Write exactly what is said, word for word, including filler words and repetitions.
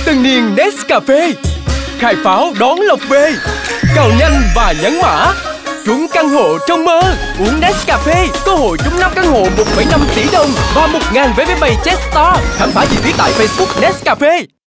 Tân niên Nescafe, khai pháo đón lộc về. Cào nhanh và nhấn mã trúng căn hộ trong mơ. Uống Nescafe cơ hội trúng năm căn hộ một phẩy năm tỷ đồng và một nghìn vé máy bay Jetstar. Khám phá chi tiết tại Facebook Nescafe.